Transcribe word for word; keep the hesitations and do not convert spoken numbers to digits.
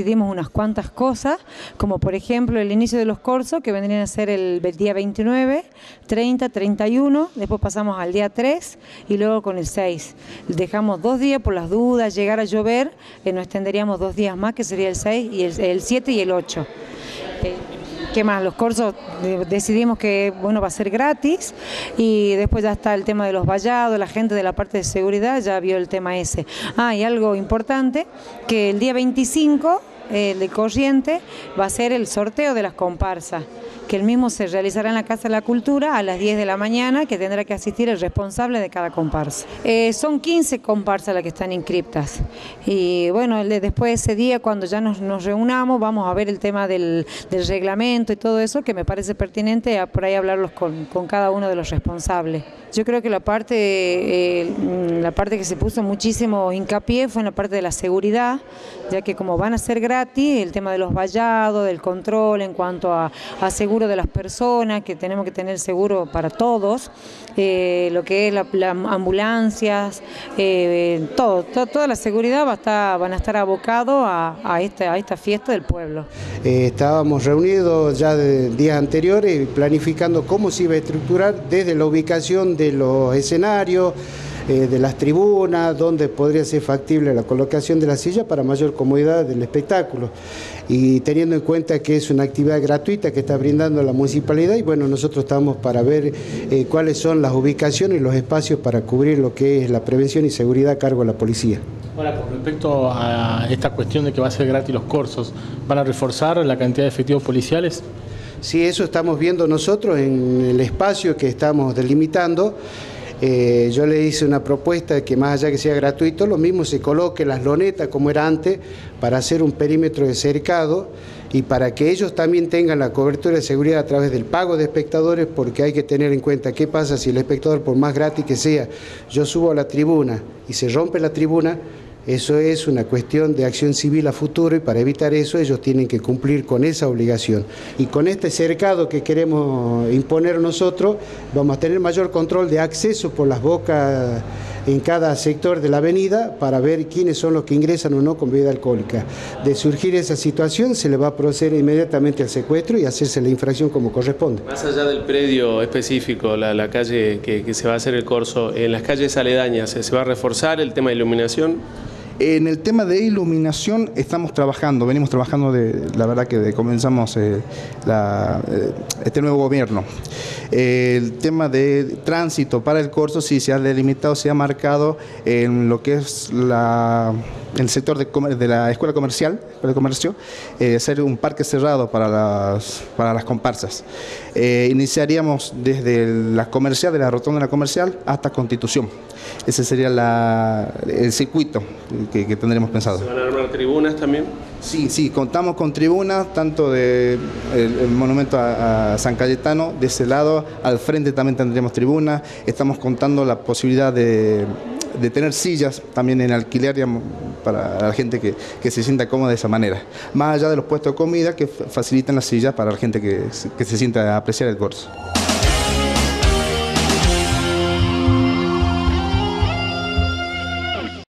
decidimos unas cuantas cosas, como por ejemplo el inicio de los cursos, que vendrían a ser el día veintinueve, treinta, treinta y uno, después pasamos al día tres y luego con el seis. Dejamos dos días por las dudas, llegar a llover, eh, nos extenderíamos dos días más, que sería el seis, y el, el siete y el ocho. Eh, ¿Qué más? Los cursos eh, decidimos que bueno, va a ser gratis, y después ya está el tema de los vallados, la gente de la parte de seguridad ya vio el tema ese. Ah, y algo importante, que el día veinticinco eh, de corriente va a ser el sorteo de las comparsas, que el mismo se realizará en la Casa de la Cultura a las diez de la mañana, que tendrá que asistir el responsable de cada comparsa. Eh, son quince comparsas las que están inscriptas, y bueno, después de ese día, cuando ya nos, nos reunamos, vamos a ver el tema del, del reglamento y todo eso, que me parece pertinente a, por ahí hablarlos con, con cada uno de los responsables. Yo creo que la parte, eh, la parte que se puso muchísimo hincapié fue en la parte de la seguridad, ya que como van a ser gratis, el tema de los vallados, del control en cuanto a, a seguro de las personas, que tenemos que tener seguro para todos, eh, lo que es las la ambulancias, eh, todo, todo, toda la seguridad va a estar, van a estar abocados a, a, esta, a esta fiesta del pueblo. Eh, estábamos reunidos ya de días anteriores planificando cómo se iba a estructurar desde la ubicación de los escenarios, eh, de las tribunas, donde podría ser factible la colocación de la silla para mayor comodidad del espectáculo. Y teniendo en cuenta que es una actividad gratuita que está brindando la municipalidad, y bueno, nosotros estamos para ver eh, cuáles son las ubicaciones y los espacios para cubrir lo que es la prevención y seguridad a cargo de la policía. Ahora, con respecto a esta cuestión de que va a ser gratis los cursos, ¿van a reforzar la cantidad de efectivos policiales? Sí, eso estamos viendo nosotros en el espacio que estamos delimitando. Eh, yo le hice una propuesta de que más allá que sea gratuito, lo mismo se coloque las lonetas como era antes, para hacer un perímetro de cercado y para que ellos también tengan la cobertura de seguridad a través del pago de espectadores, porque hay que tener en cuenta qué pasa si el espectador, por más gratis que sea, yo subo a la tribuna y se rompe la tribuna. Eso es una cuestión de acción civil a futuro, y para evitar eso ellos tienen que cumplir con esa obligación. Y con este cercado que queremos imponer nosotros, vamos a tener mayor control de acceso por las bocas en cada sector de la avenida para ver quiénes son los que ingresan o no con bebida alcohólica. De surgir esa situación, se le va a proceder inmediatamente al secuestro y hacerse la infracción como corresponde. Más allá del predio específico, la, la calle que, que se va a hacer el curso, en las calles aledañas, ¿se va a reforzar el tema de iluminación? En el tema de iluminación estamos trabajando, venimos trabajando, de, la verdad que de, comenzamos eh, la, eh, este nuevo gobierno. Eh, el tema de tránsito para el curso sí se ha delimitado, se ha marcado en lo que es la, el sector de, de la escuela comercial, de comercio, eh, hacer un parque cerrado para las, para las comparsas. Eh, iniciaríamos desde la comercial, de la rotonda de la comercial hasta Constitución. Ese sería la, el circuito que, que tendremos pensado. ¿Se van a armar tribunas también? Sí, sí, contamos con tribunas, tanto del de el monumento a, a San Cayetano, de ese lado, al frente también tendremos tribunas. Estamos contando la posibilidad de, de tener sillas también en alquiler, digamos, para la gente que, que se sienta cómoda de esa manera. Más allá de los puestos de comida que facilitan las sillas para la gente que, que se sienta a apreciar el curso.